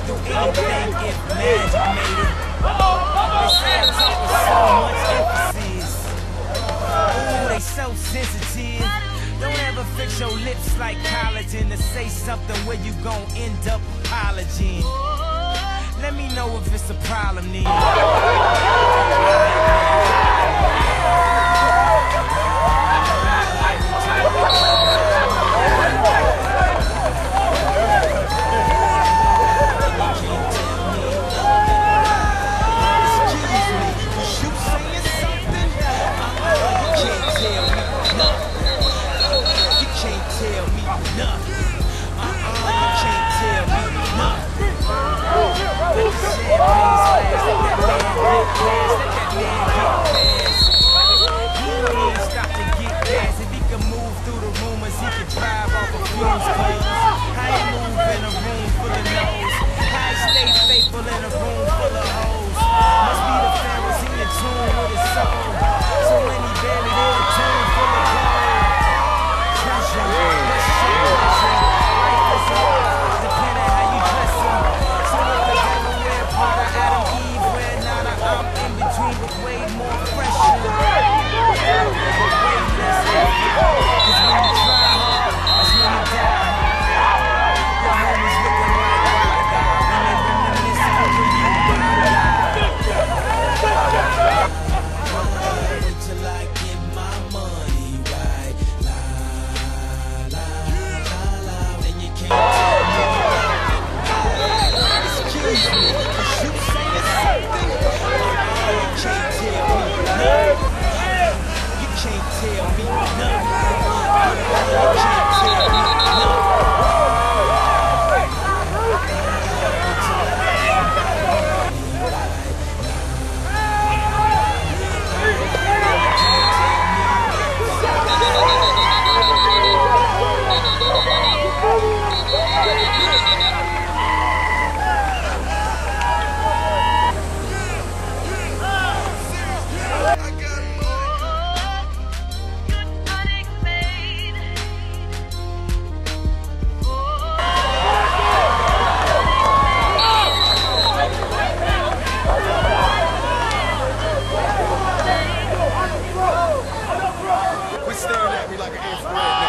do anything if magic made it. They say I talk with so much emphasis. Ooh, they so sensitive. Don't ever fix your lips like collagen to say something where you gon' end up apologizing. Let me know if it's a problem then.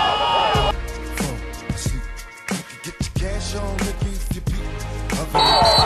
Get your cash on, look if you beat.